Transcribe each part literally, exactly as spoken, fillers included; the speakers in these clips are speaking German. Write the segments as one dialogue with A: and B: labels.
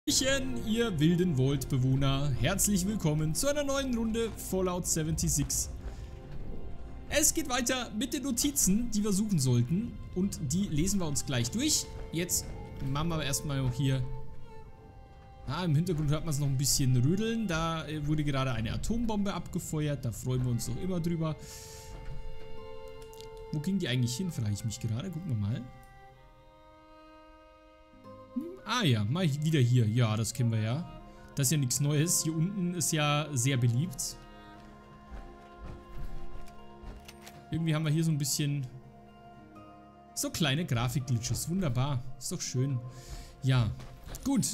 A: Hallöchen, ihr wilden Vault-Bewohner. Herzlich willkommen zu einer neuen Runde Fallout sechsundsiebzig. Es geht weiter mit den Notizen, die wir suchen sollten. Und die lesen wir uns gleich durch. Jetzt machen wir erstmal noch hier... Ah, im Hintergrund hört man es noch ein bisschen rödeln. Da wurde gerade eine Atombombe abgefeuert. Da freuen wir uns noch immer drüber. Wo ging die eigentlich hin, frage ich mich gerade. Gucken wir mal. Ah ja, mal wieder hier. Ja, das kennen wir ja. Das ist ja nichts Neues. Hier unten ist ja sehr beliebt. Irgendwie haben wir hier so ein bisschen... So kleine Grafikglitches. Wunderbar. Ist doch schön. Ja, gut.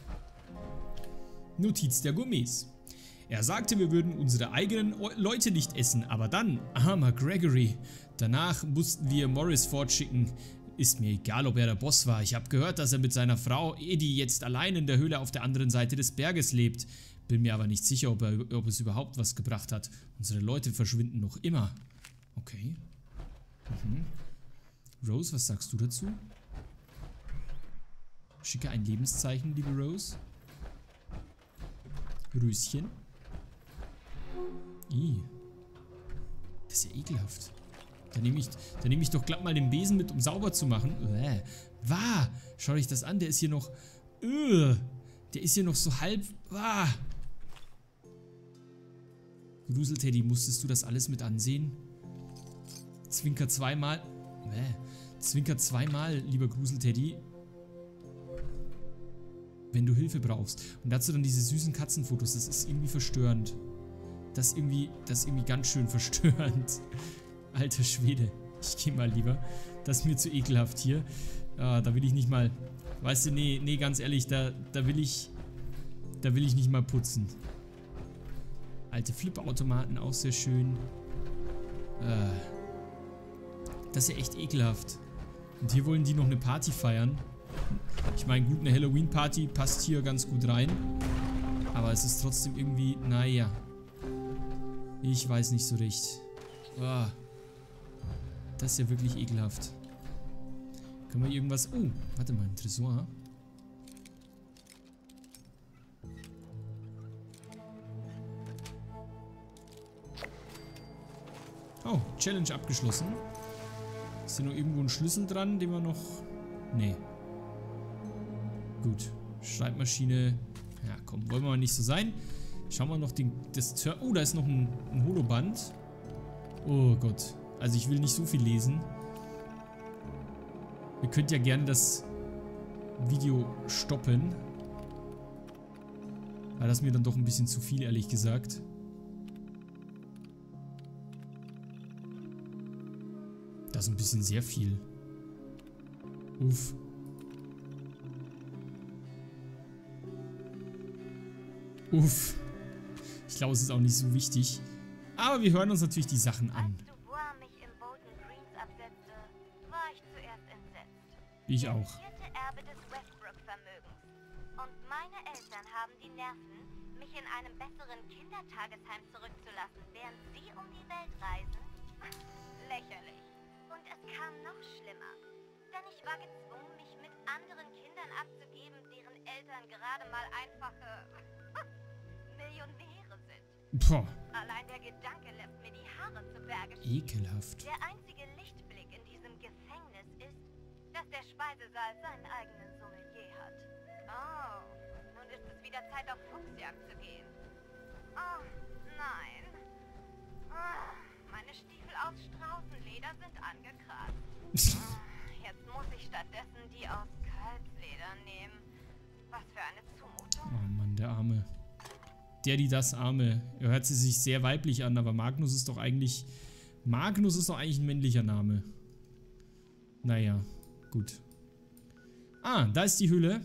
A: Notiz der Gourmets. Er sagte, wir würden unsere eigenen Leute nicht essen, aber dann, armer Gregory. Danach mussten wir Morris fortschicken. Ist mir egal, ob er der Boss war. Ich habe gehört, dass er mit seiner Frau Eddie jetzt allein in der Höhle auf der anderen Seite des Berges lebt. Bin mir aber nicht sicher, ob, er, ob es überhaupt was gebracht hat. Unsere Leute verschwinden noch immer. Okay. Mhm. Rose, was sagst du dazu? Schicke ein Lebenszeichen, liebe Rose. Röschen. Ih. Das ist ja ekelhaft. Da nehme ich, da nehme ich doch glatt mal den Besen mit, um sauber zu machen. Äh, Wah! Schau dich das an, der ist hier noch... Uh, der ist hier noch so halb... Wah! Gruselteddy, musstest du das alles mit ansehen? Zwinker zweimal... Äh, Zwinker zweimal, lieber Gruselteddy. Wenn du Hilfe brauchst. Und dazu dann diese süßen Katzenfotos. Das ist irgendwie verstörend. Das ist irgendwie, das ist irgendwie ganz schön verstörend. Alter Schwede. Ich gehe mal lieber. Das ist mir zu ekelhaft hier. Ah, da will ich nicht mal... Weißt du, nee, nee, ganz ehrlich, da, da will ich... Da will ich nicht mal putzen. Alte Flipperautomaten, auch sehr schön. Ah, das ist ja echt ekelhaft. Und hier wollen die noch eine Party feiern. Ich meine, gut, eine Halloween-Party passt hier ganz gut rein. Aber es ist trotzdem irgendwie... Naja. Ich weiß nicht so recht. Ah. Das ist ja wirklich ekelhaft. Können wir irgendwas... Oh, warte mal, ein Tresor. Oh, Challenge abgeschlossen. Ist hier noch irgendwo ein Schlüssel dran, den wir noch... Nee. Gut. Schreibmaschine. Ja, komm, wollen wir mal nicht so sein. Schauen wir noch den... Das Tur oh, da ist noch ein, ein Holoband. Oh Gott. Also ich will nicht so viel lesen. Ihr könnt ja gerne das Video stoppen. Aber das ist mir dann doch ein bisschen zu viel, ehrlich gesagt. Das ist ein bisschen sehr viel. Uff. Uff. Ich glaube, es ist auch nicht so wichtig. Aber wir hören uns natürlich die Sachen an. Ich auch.
B: Erbe des Westbrook-Vermögens. Und meine Eltern haben die Nerven, mich in einem besseren Kindertagesheim zurückzulassen, während sie um die Welt reisen. Lächerlich. Und es kam noch schlimmer. Denn ich war gezwungen, mich mit anderen Kindern abzugeben, deren Eltern gerade mal einfache Millionäre sind.
A: Boah.
B: Allein der Gedanke lässt mir die Haare zu Berge stehen.
A: Ekelhaft.
B: Der einzige Lichtblick in diesem Gefängnis ist, dass der Speisesaal seinen eigenen Sommelier hat. Oh, nun ist es wieder Zeit, auf Fuchsjagd zu gehen. Oh, nein. Oh, meine Stiefel aus Straußenleder sind angekratzt. Oh, jetzt muss ich stattdessen die aus Kalbsleder nehmen. Was für eine Zumutung.
A: Oh Mann, der Arme. Der, die das Arme. Er hört sie sich sehr weiblich an, aber Magnus ist doch eigentlich... Magnus ist doch eigentlich ein männlicher Name. Naja. Gut. Ah, da ist die Hülle.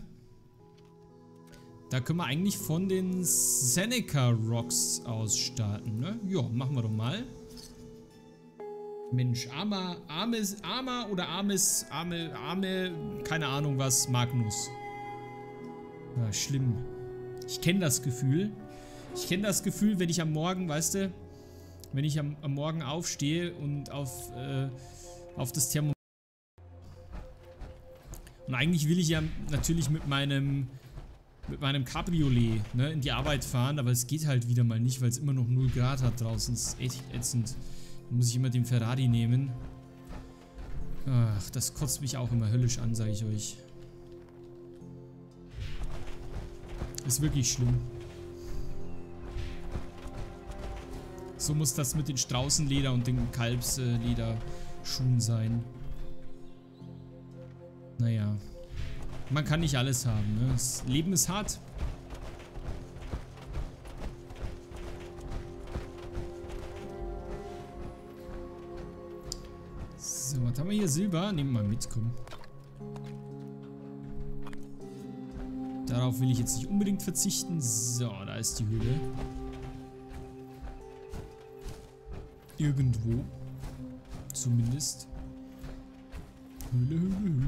A: Da können wir eigentlich von den Seneca Rocks aus starten, ne? Ja, machen wir doch mal. Mensch, armer, armes, armer oder armes, arme, arme, keine Ahnung was, Magnus. Ja, schlimm. Ich kenne das Gefühl. Ich kenne das Gefühl, wenn ich am Morgen, weißt du, wenn ich am, am Morgen aufstehe und auf, äh, auf das Thermometer. Und eigentlich will ich ja natürlich mit meinem mit meinem Cabriolet, ne, in die Arbeit fahren, aber es geht halt wieder mal nicht, weil es immer noch null Grad hat draußen. Das ist echt ätzend. Da muss ich immer den Ferrari nehmen. Ach, das kotzt mich auch immer höllisch an, sage ich euch. Ist wirklich schlimm. So muss das mit den Straußenleder und den Kalbslederschuhen sein. Naja. Man kann nicht alles haben, ne? Das Leben ist hart. So, was haben wir hier? Silber? Nehmen wir mal mit, komm. Darauf will ich jetzt nicht unbedingt verzichten. So, da ist die Höhle. Irgendwo. Zumindest. Höhle, Höhle, Höhle.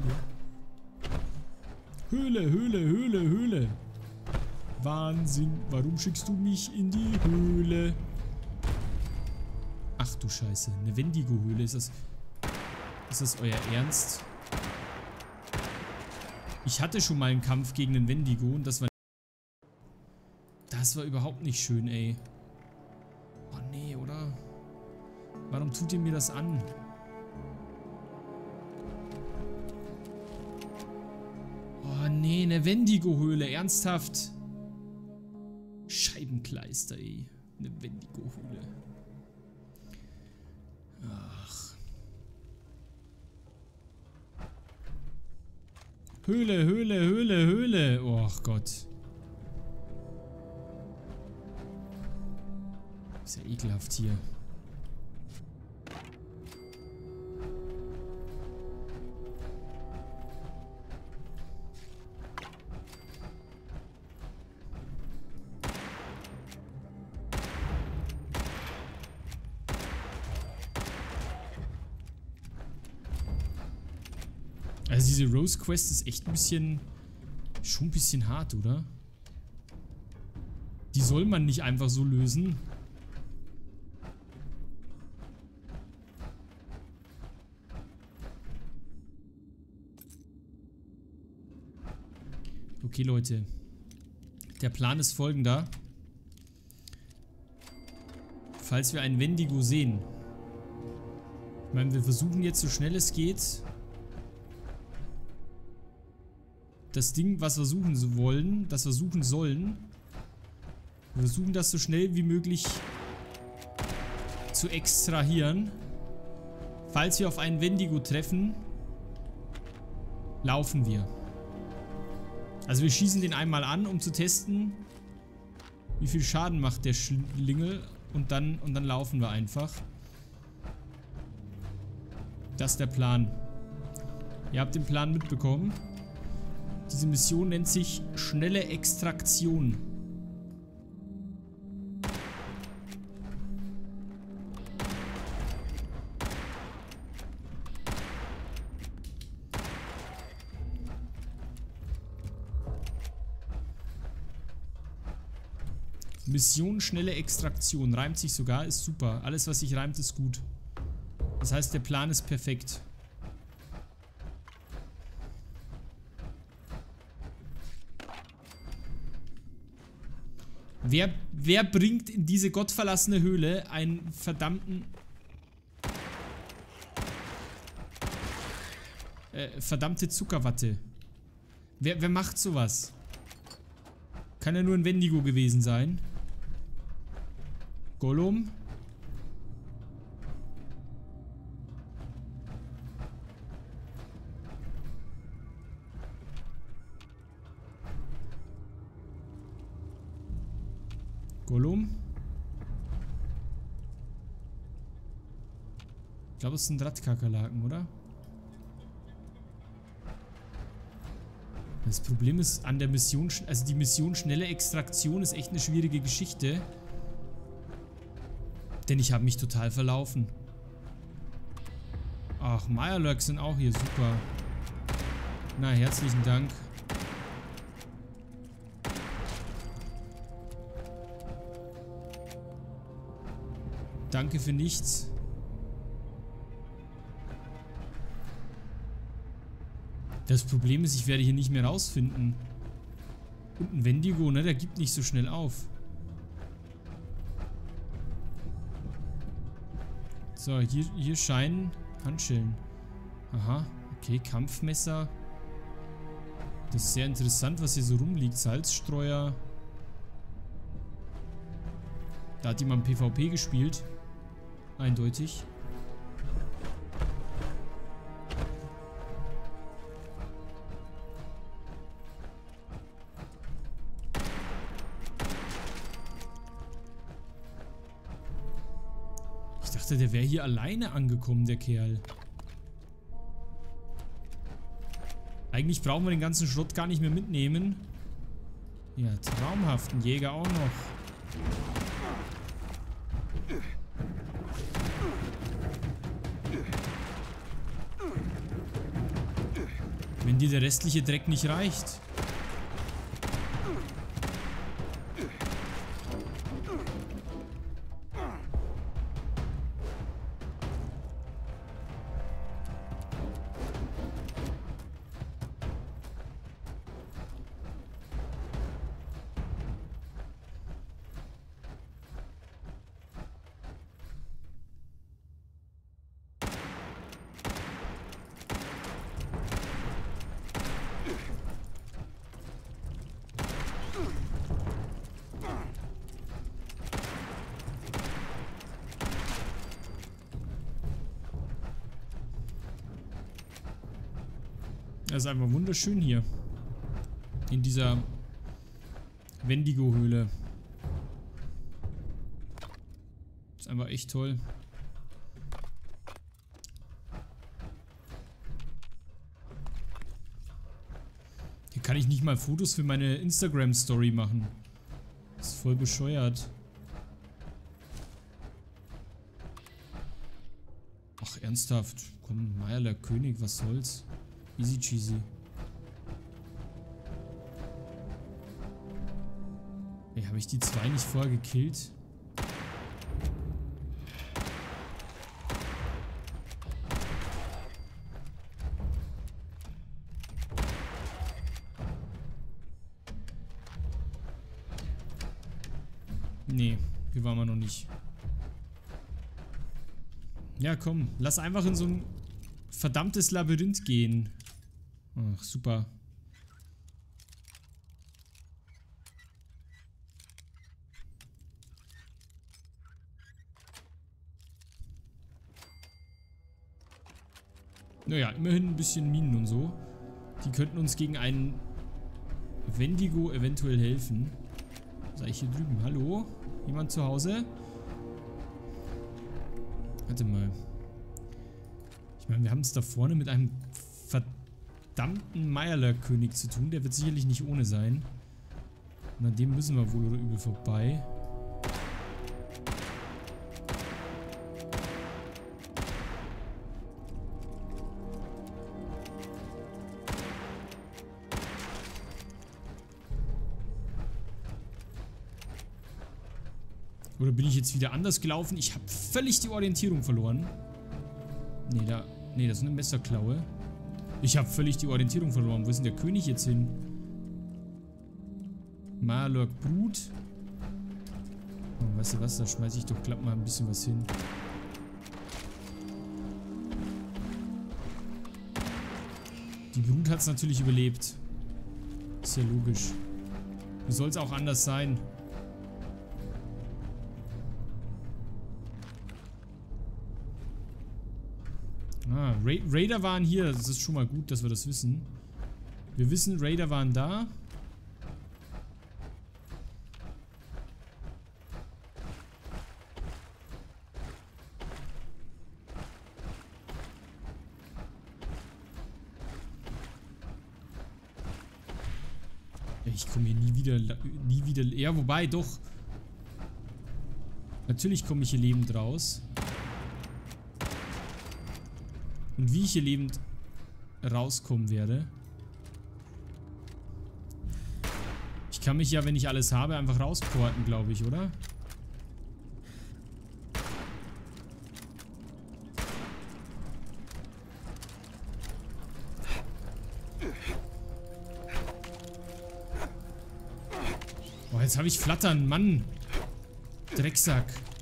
A: Höhle, Höhle, Höhle, Höhle. Wahnsinn. Warum schickst du mich in die Höhle? Ach du Scheiße. Eine Wendigo-Höhle. Ist das... Ist das euer Ernst? Ich hatte schon mal einen Kampf gegen einen Wendigo und das war... Das war überhaupt nicht schön, ey. Oh nee, oder? Warum tut ihr mir das an? Oh nee, eine Wendigo-Höhle, ernsthaft. Scheibenkleister, ey. Eine Wendigo-Höhle. Ach. Höhle, Höhle, Höhle, Höhle. Oh Gott. Ist ja ekelhaft hier. Also diese Rose Quest ist echt ein bisschen, schon ein bisschen hart, oder? Die soll man nicht einfach so lösen. Okay, Leute. Der Plan ist folgender. Falls wir einen Wendigo sehen. Ich meine, wir versuchen jetzt so schnell es geht... Das Ding, was wir suchen wollen, das wir suchen sollen. Wir versuchen das so schnell wie möglich zu extrahieren. Falls wir auf einen Wendigo treffen, laufen wir. Also wir schießen den einmal an, um zu testen, wie viel Schaden macht der Schlingel und dann, und dann laufen wir einfach. Das ist der Plan. Ihr habt den Plan mitbekommen. Diese Mission nennt sich schnelle Extraktion. Mission schnelle Extraktion. Reimt sich sogar, ist super. Alles, was sich reimt, ist gut. Das heißt, der Plan ist perfekt. Wer, wer bringt in diese gottverlassene Höhle einen verdammten... Äh, verdammte Zuckerwatte? Wer, wer macht sowas? Kann ja nur ein Wendigo gewesen sein. Gollum? Gollum? Ich glaube, es sind Radkakerlaken, oder? Das Problem ist an der Mission, also die Mission schnelle Extraktion ist echt eine schwierige Geschichte. Denn ich habe mich total verlaufen. Ach, Mirelurks sind auch hier, super. Na, herzlichen Dank. Danke für nichts. Das Problem ist, ich werde hier nicht mehr rausfinden. Und ein Wendigo, ne? Der gibt nicht so schnell auf. So, hier, hier scheinen Handschellen. Aha, okay, Kampfmesser. Das ist sehr interessant, was hier so rumliegt. Salzstreuer. Da hat jemand PvP gespielt. Eindeutig. Ich dachte, der wäre hier alleine angekommen, der Kerl. Eigentlich brauchen wir den ganzen Schrott gar nicht mehr mitnehmen. Ja, traumhaft. Ein Jäger auch noch. Wenn dir der restliche Dreck nicht reicht. Das ist einfach wunderschön hier. In dieser Wendigo-Höhle. Ist einfach echt toll. Hier kann ich nicht mal Fotos für meine Instagram-Story machen. Das ist voll bescheuert. Ach, ernsthaft. Komm, Meierler König, was soll's? Easy cheesy. Ey, habe ich die zwei nicht vorher gekillt? Nee, hier waren wir noch nicht. Ja, komm, lass einfach in so ein verdammtes Labyrinth gehen. Ach, super. Naja, immerhin ein bisschen Minen und so. Die könnten uns gegen einen Wendigo eventuell helfen. Sei ich hier drüben? Hallo? Jemand zu Hause? Warte mal. Ich meine, wir haben es da vorne mit einem verdammten Meierler-König zu tun. Der wird sicherlich nicht ohne sein. Und an dem müssen wir wohl oder übel vorbei. Oder bin ich jetzt wieder anders gelaufen? Ich habe völlig die Orientierung verloren. Nee, da... Nee, das ist eine Messerklaue. Ich habe völlig die Orientierung verloren. Wo ist denn der König jetzt hin? Malok Brut. Oh, weißt du was? Da schmeiße ich doch glatt mal ein bisschen was hin. Die Brut hat es natürlich überlebt. Ist ja logisch. Wie soll es auch anders sein? Ah, Ra Raider waren hier. Das ist schon mal gut, dass wir das wissen. Wir wissen, Raider waren da. Ich komme hier nie wieder, nie wieder... Ja, wobei, doch. Natürlich komme ich hier lebend raus. Und wie ich hier lebend rauskommen werde. Ich kann mich ja, wenn ich alles habe, einfach rausporten, glaube ich, oder? Boah, jetzt habe ich Flattern, Mann. Drecksack.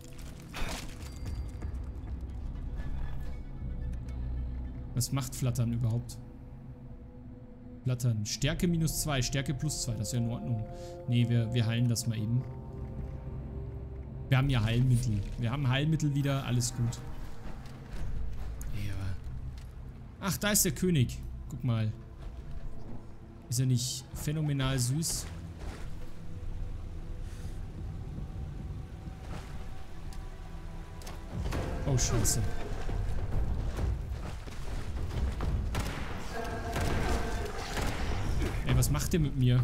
A: Was macht Flattern überhaupt? Flattern. Stärke minus zwei, Stärke plus zwei. Das ist ja in Ordnung. Nee, wir, wir heilen das mal eben. Wir haben ja Heilmittel. Wir haben Heilmittel wieder. Alles gut. Ja. Ach, da ist der König. Guck mal. Ist er nicht phänomenal süß? Oh, scheiße. Ey, was macht der mit mir?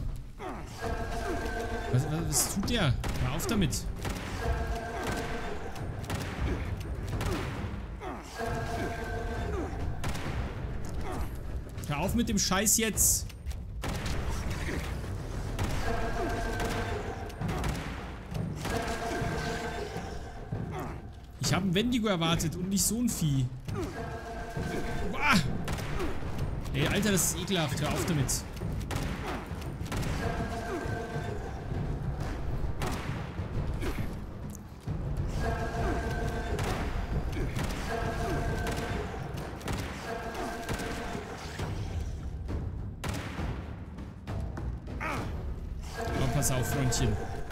A: Was, was, was tut der? Hör auf damit. Hör auf mit dem Scheiß jetzt. Ich habe einen Wendigo erwartet und nicht so ein Vieh. Uah! Ey, Alter, das ist ekelhaft. Hör auf damit. Oh, pass auf, Freundchen.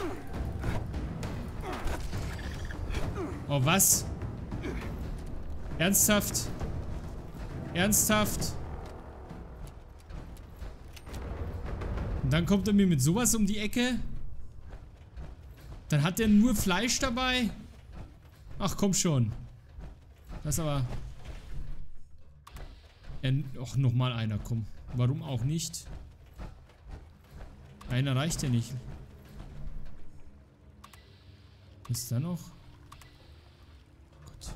A: Oh, was? Ernsthaft? Ernsthaft? Und dann kommt er mir mit sowas um die Ecke? Dann hat er nur Fleisch dabei? Ach, komm schon. Das ist aber... Ach, nochmal einer, komm. Warum auch nicht? Einer reicht ja nicht. Was ist da noch? Gott.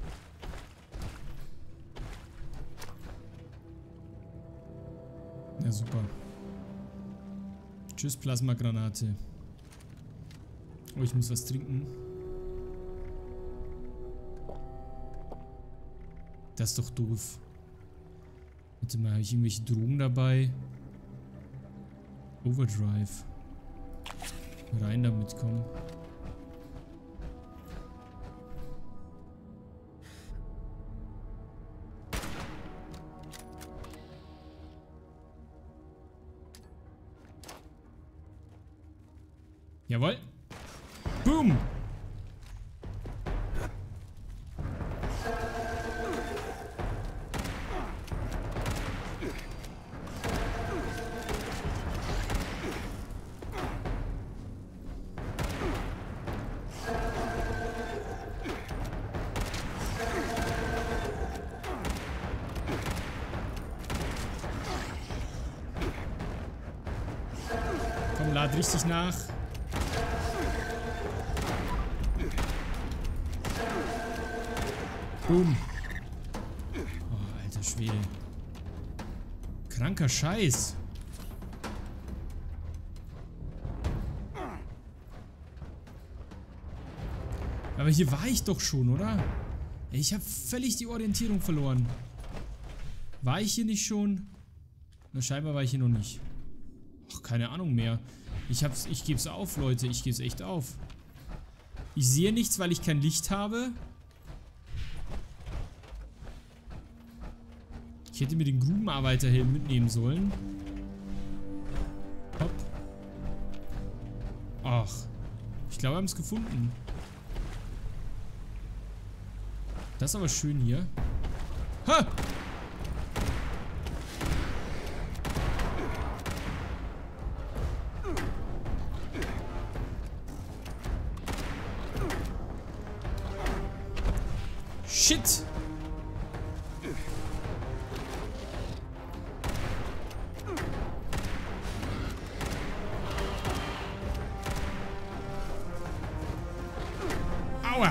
A: Ja, super. Tschüss, Plasmagranate. Oh, ich muss was trinken. Das ist doch doof. Warte mal, habe ich irgendwelche Drogen dabei? Overdrive. Rein damit, komm. Jawohl. Boom. Komm, lad richtig nach. Boom. Oh, alter Schwede. Kranker Scheiß. Aber hier war ich doch schon, oder? Ich habe völlig die Orientierung verloren. War ich hier nicht schon? Na, scheinbar war ich hier noch nicht. Ach, keine Ahnung mehr. Ich hab's, ich geb's auf, Leute. Ich geb's echt auf. Ich sehe nichts, weil ich kein Licht habe. Ich hätte mir den Grubenarbeiterhelm mitnehmen sollen. Hopp. Ach. Ich glaube, wir haben es gefunden. Das ist aber schön hier. Ha! Shit! Aua!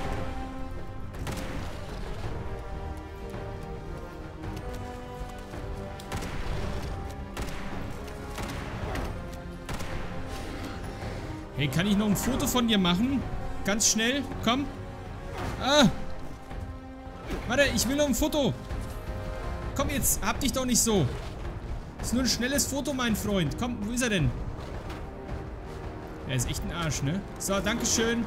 A: Hey, kann ich noch ein Foto von dir machen? Ganz schnell, komm. Ah! Warte, ich will noch ein Foto. Komm jetzt, hab dich doch nicht so. Ist nur ein schnelles Foto, mein Freund. Komm, wo ist er denn? Er ist echt ein Arsch, ne? So, dankeschön.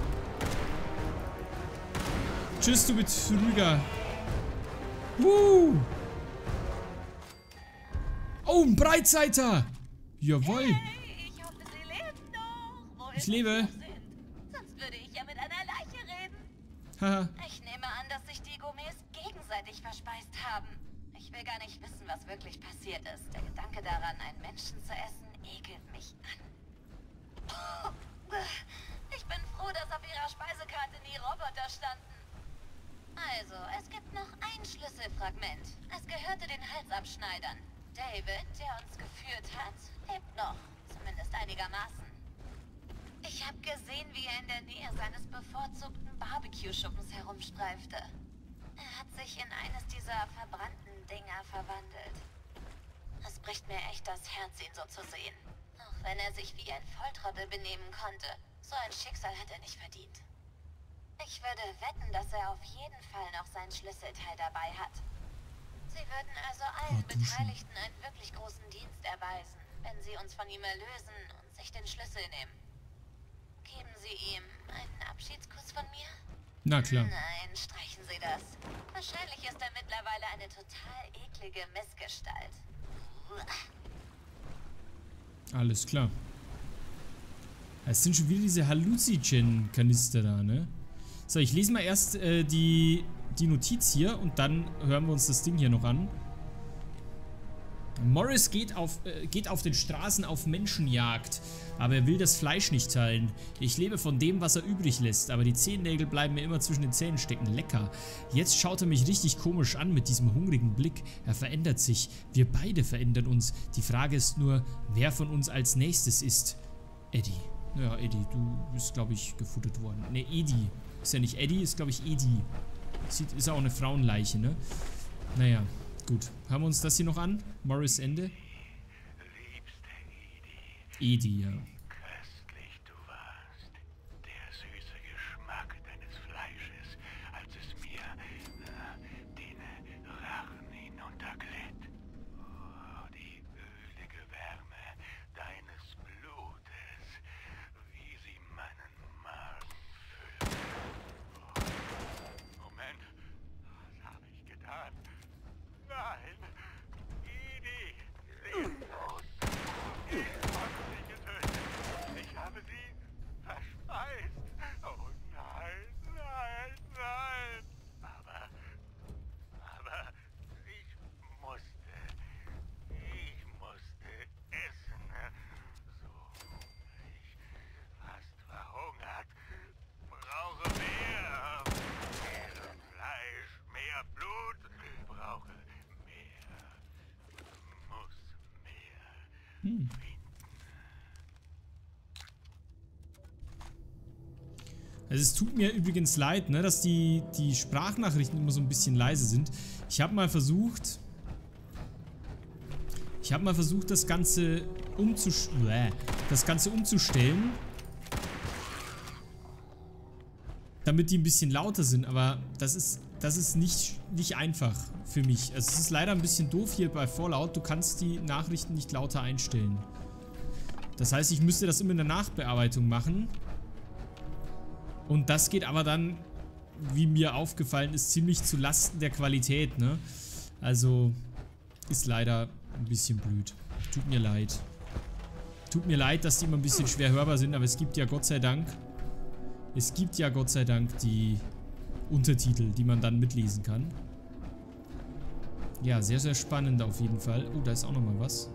A: Tschüss, du Betrüger. Uh. Oh, ein Breitseiter. Jawohl.
B: Hey, ich hoffe, Sie leben noch. Wo
A: Ich
B: ist
A: lebe.
B: es, wo Sie sind? Sonst würde ich ja mit einer Leiche reden.
A: Haha.
B: Ich nehme an, dass sich die Gourmets gegenseitig verspeist haben. Ich will gar nicht wissen, was wirklich passiert ist. Der Gedanke daran, einen Menschen zu essen, ekelt mich an. Ich bin froh, dass auf Ihrer Speisekarte nie Roboter standen. Also, es gibt noch ein Schlüsselfragment. Es gehörte den Halsabschneidern. David, der uns geführt hat, lebt noch. Zumindest einigermaßen. Ich habe gesehen, wie er in der Nähe seines bevorzugten Barbecue-Schuppens herumstreifte. Er hat sich in eines dieser verbrannten Dinger verwandelt. Es bricht mir echt das Herz, ihn so zu sehen. Auch wenn er sich wie ein Volltrottel benehmen konnte. So ein Schicksal hat er nicht verdient. Ich würde wetten, dass er auf jeden Fall noch sein Schlüsselteil dabei hat. Sie würden also allen
A: Oh, duschen.
B: Beteiligten einen wirklich großen Dienst erweisen, wenn sie uns von ihm erlösen und sich den Schlüssel nehmen. Geben Sie ihm einen Abschiedskuss von mir?
A: Na klar.
B: Nein, streichen Sie das. Wahrscheinlich ist er mittlerweile eine total eklige Missgestalt.
A: Alles klar. Es sind schon wieder diese Halluzigen-Kanister da, ne? So, ich lese mal erst äh, die, die Notiz hier und dann hören wir uns das Ding hier noch an. Morris geht auf, äh, geht auf den Straßen auf Menschenjagd, aber er will das Fleisch nicht teilen. Ich lebe von dem, was er übrig lässt, aber die Zehennägel bleiben mir immer zwischen den Zähnen stecken. Lecker. Jetzt schaut er mich richtig komisch an mit diesem hungrigen Blick. Er verändert sich. Wir beide verändern uns. Die Frage ist nur, wer von uns als nächstes ist. Eddie. Ja, Eddie, du bist, glaube ich, gefuttert worden. Ne, Eddie. Ist ja nicht Eddie, ist, glaube ich, Eddie. Sieht, ist ja auch eine Frauenleiche, ne? Naja. Gut, hören wir uns das hier noch an? Morris Ende?
C: Liebste Edie,
A: Edie, ja.
C: köstlich du warst. Der süße Geschmack deines Fleisches, als es mir äh, den Rachen hinunterglitt. Oh, die ölige Wärme deines Blutes, wie sie meinen Magen füllt. Oh, Moment, was habe ich getan? Nein! Edie! Leblos! Ich habe sie getötet! Ich habe sie verspeist! Oh nein, nein, nein! Aber... Aber... Ich musste... Ich musste essen. So... Ich... fast verhungert. Brauche mehr! Mehr Fleisch, mehr Blut! Brauche... muss mehr
A: Hm. Also es tut mir übrigens leid, ne, dass die, die Sprachnachrichten immer so ein bisschen leise sind. Ich habe mal versucht... Ich habe mal versucht, das Ganze umzusch... das Ganze umzustellen. Damit die ein bisschen lauter sind, aber das ist... Das ist nicht, nicht einfach für mich. Also es ist leider ein bisschen doof hier bei Fallout. Du kannst die Nachrichten nicht lauter einstellen. Das heißt, ich müsste das immer in der Nachbearbeitung machen. Und das geht aber dann, wie mir aufgefallen ist, ziemlich zu Lasten der Qualität, ne? Also ist leider ein bisschen blöd. Tut mir leid. Tut mir leid, dass die immer ein bisschen schwer hörbar sind, aber es gibt ja Gott sei Dank... Es gibt ja Gott sei Dank die... Untertitel, die man dann mitlesen kann. Ja, sehr, sehr spannend auf jeden Fall. Oh, da ist auch nochmal was.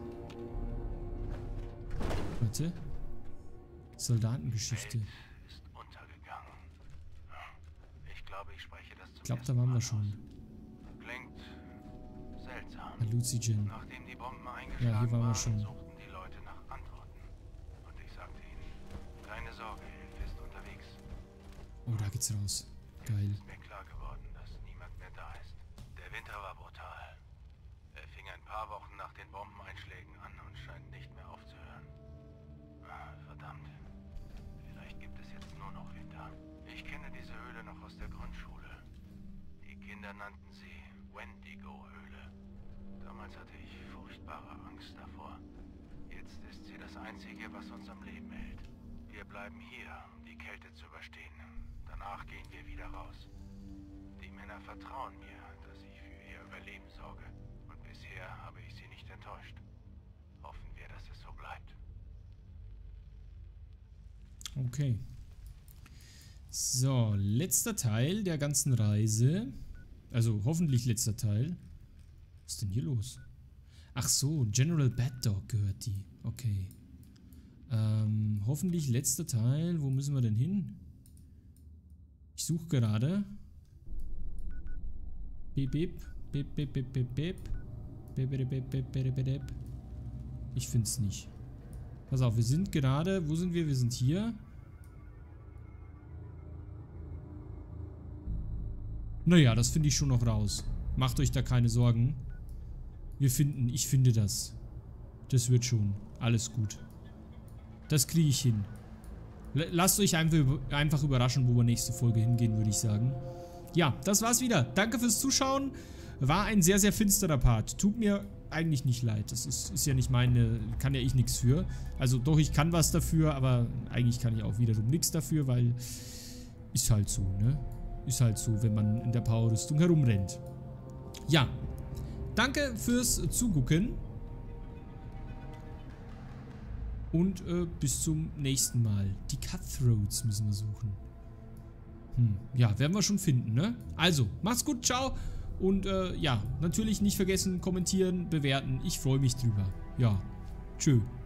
A: Warte. Soldatengeschichte.
C: ist untergegangen. Ich glaube, ich spreche das zum
A: Ich glaube, da
C: ersten
A: waren
C: Mal
A: wir schon.
C: aus. Klingt seltsam.
A: Halluzigen.
C: Nachdem die Bomben
A: Ja,
C: eingeschlagen
A: hier waren wir
C: waren,
A: schon.
C: suchten die Leute nach Antworten. Und ich sagte ihnen, keine Sorge, Hilfe ist unterwegs.
A: Oh, da geht's raus. Geil.
C: Ist mir klar geworden, dass niemand mehr da ist. Der Winter war brutal. Er fing ein paar Wochen nach den Bombeneinschlägen an und scheint nicht mehr aufzuhören. Ah, verdammt. Vielleicht gibt es jetzt nur noch Winter. Ich kenne diese Höhle noch aus der Grundschule. Die Kinder nannten sie Wendigo-Höhle. Damals hatte ich furchtbare Angst davor. Jetzt ist sie das Einzige, was uns am Leben hält. bleiben hier, um die Kälte zu überstehen. Danach gehen wir wieder raus. Die Männer vertrauen mir, dass ich für ihr Überleben sorge. Und bisher habe ich sie nicht enttäuscht. Hoffen wir, dass es so bleibt.
A: Okay. So, letzter Teil der ganzen Reise. Also hoffentlich letzter Teil. Was ist denn hier los? Ach so, General Bad Dog gehört die. Okay. Ähm, hoffentlich letzter Teil. Wo müssen wir denn hin? Ich suche gerade. Bip, bip. Bip, bip, bip, bip, bip. Bip, bip, bip, bip, bip, bip. Ich finde es nicht. Pass auf, wir sind gerade... Wo sind wir? Wir sind hier. Naja, das finde ich schon noch raus. Macht euch da keine Sorgen. Wir finden... Ich finde das. Das wird schon. Alles gut. Das kriege ich hin. L- lasst euch einfach, einfach überraschen, wo wir nächste Folge hingehen, würde ich sagen. Ja, das war's wieder. Danke fürs Zuschauen. War ein sehr, sehr finsterer Part. Tut mir eigentlich nicht leid. Das ist, ist ja nicht meine... Kann ja ich nichts für. Also doch, ich kann was dafür, aber eigentlich kann ich auch wiederum nichts dafür, weil... Ist halt so, ne? Ist halt so, wenn man in der Powerrüstung herumrennt. Ja. Danke fürs Zugucken. Und äh, bis zum nächsten Mal. Die Cutthroats müssen wir suchen. Hm, ja, werden wir schon finden, ne? Also, macht's gut, ciao. Und äh, ja, natürlich nicht vergessen, kommentieren, bewerten. Ich freue mich drüber. Ja, tschö.